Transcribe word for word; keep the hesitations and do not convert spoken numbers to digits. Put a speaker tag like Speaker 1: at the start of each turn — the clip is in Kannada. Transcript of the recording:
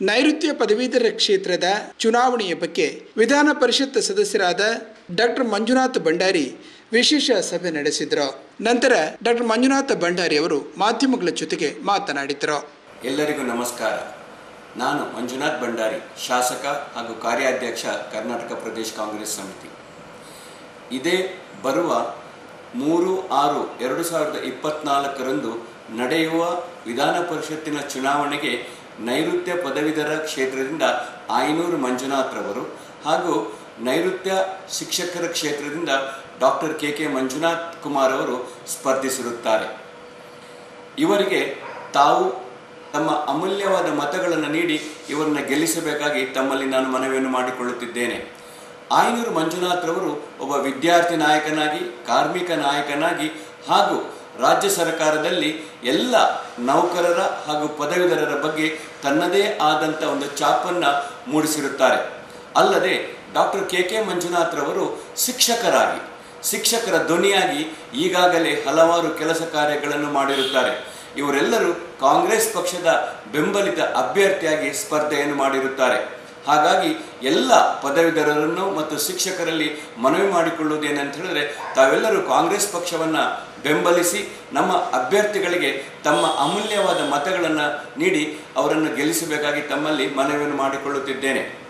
Speaker 1: ನೈಋತ್ಯ ಪದವೀಧರ ಕ್ಷೇತ್ರದ ಚುನಾವಣೆಯ ಬಗ್ಗೆ ವಿಧಾನ ಪರಿಷತ್ ಸದಸ್ಯರಾದ ಡಾಕ್ಟರ್ ಮಂಜುನಾಥ್ ಭಂಡಾರಿ ವಿಶೇಷ ಸಭೆ ನಡೆಸಿದರು. ನಂತರ ಡಾಕ್ಟರ್ ಮಂಜುನಾಥ್ ಭಂಡಾರಿ ಅವರು ಮಾಧ್ಯಮಗಳ ಜೊತೆಗೆ ಮಾತನಾಡಿದರು.
Speaker 2: ಎಲ್ಲರಿಗೂ ನಮಸ್ಕಾರ. ನಾನು ಮಂಜುನಾಥ್ ಭಂಡಾರಿ, ಶಾಸಕ ಹಾಗೂ ಕಾರ್ಯಾಧ್ಯಕ್ಷ, ಕರ್ನಾಟಕ ಪ್ರದೇಶ ಕಾಂಗ್ರೆಸ್ ಸಮಿತಿ. ಇದೇ ಬರುವ ಮೂರು ಆರು ಎರಡು ಸಾವಿರದ ಇಪ್ಪತ್ನಾಲ್ಕರಂದು ನಡೆಯುವ ವಿಧಾನ ಪರಿಷತ್ತಿನ ಚುನಾವಣೆಗೆ ನೈಋತ್ಯ ಪದವೀಧರ ಕ್ಷೇತ್ರದಿಂದ ಆಯನೂರು ಮಂಜುನಾಥ್ ರವರು ಹಾಗೂ ನೈಋತ್ಯ ಶಿಕ್ಷಕರ ಕ್ಷೇತ್ರದಿಂದ doctor K K Manjunath Kumar ಅವರು ಸ್ಪರ್ಧಿಸಿರುತ್ತಾರೆ. ಇವರಿಗೆ ತಾವು ತಮ್ಮ ಅಮೂಲ್ಯವಾದ ಮತಗಳನ್ನು ನೀಡಿ ಇವರನ್ನು ಗೆಲ್ಲಿಸಬೇಕಾಗಿ ತಮ್ಮಲ್ಲಿ ನಾನು ಮನವಿಯನ್ನು ಮಾಡಿಕೊಳ್ಳುತ್ತಿದ್ದೇನೆ. ಆಯನೂರು ಮಂಜುನಾಥ್ ರವರು ಒಬ್ಬ ವಿದ್ಯಾರ್ಥಿ ನಾಯಕನಾಗಿ, ಕಾರ್ಮಿಕ ನಾಯಕನಾಗಿ ಹಾಗೂ ರಾಜ್ಯ ಸರ್ಕಾರದಲ್ಲಿ ಎಲ್ಲ ನೌಕರರ ಹಾಗೂ ಪದವೀಧರರ ಬಗ್ಗೆ ತನ್ನದೇ ಆದಂಥ ಒಂದು ಛಾಪನ್ನು ಮೂಡಿಸಿರುತ್ತಾರೆ. ಅಲ್ಲದೆ ಡಾಕ್ಟರ್ ಕೆ ಕೆ ಮಂಜುನಾಥ್ ರವರು ಶಿಕ್ಷಕರಾಗಿ, ಶಿಕ್ಷಕರ ಧ್ವನಿಯಾಗಿ ಈಗಾಗಲೇ ಹಲವಾರು ಕೆಲಸ ಕಾರ್ಯಗಳನ್ನು ಮಾಡಿರುತ್ತಾರೆ. ಇವರೆಲ್ಲರೂ ಕಾಂಗ್ರೆಸ್ ಪಕ್ಷದ ಬೆಂಬಲಿತ ಅಭ್ಯರ್ಥಿಯಾಗಿ ಸ್ಪರ್ಧೆಯನ್ನು ಮಾಡಿರುತ್ತಾರೆ. ಹಾಗಾಗಿ ಎಲ್ಲ ಪದವೀಧರರನ್ನು ಮತ್ತು ಶಿಕ್ಷಕರಲ್ಲಿ ಮನವಿ ಮಾಡಿಕೊಳ್ಳುವುದೇನಂತ ಹೇಳಿದ್ರೆ, ತಾವೆಲ್ಲರೂ ಕಾಂಗ್ರೆಸ್ ಪಕ್ಷವನ್ನು ಬೆಂಬಲಿಸಿ ನಮ್ಮ ಅಭ್ಯರ್ಥಿಗಳಿಗೆ ತಮ್ಮ ಅಮೂಲ್ಯವಾದ ಮತಗಳನ್ನು ನೀಡಿ ಅವರನ್ನು ಗೆಲ್ಲಿಸಬೇಕಾಗಿ ತಮ್ಮಲ್ಲಿ ಮನವಿಯನ್ನು ಮಾಡಿಕೊಳ್ಳುತ್ತಿದ್ದೇನೆ.